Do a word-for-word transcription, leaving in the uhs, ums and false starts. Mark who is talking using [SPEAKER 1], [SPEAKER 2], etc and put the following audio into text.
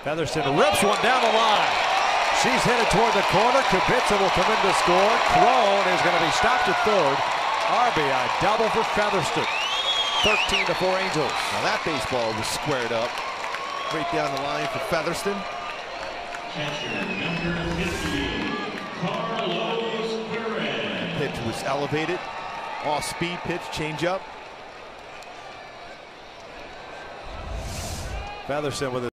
[SPEAKER 1] Featherston rips one down the line. She's headed toward the corner. Kubitza will come in to score. Crone is going to be stopped at third. R B I double for Featherston. thirteen to four Angels.
[SPEAKER 2] Now that baseball was squared up. Right down the line for Featherston. Pitch was elevated. Off-speed pitch, change-up.
[SPEAKER 1] Featherston with a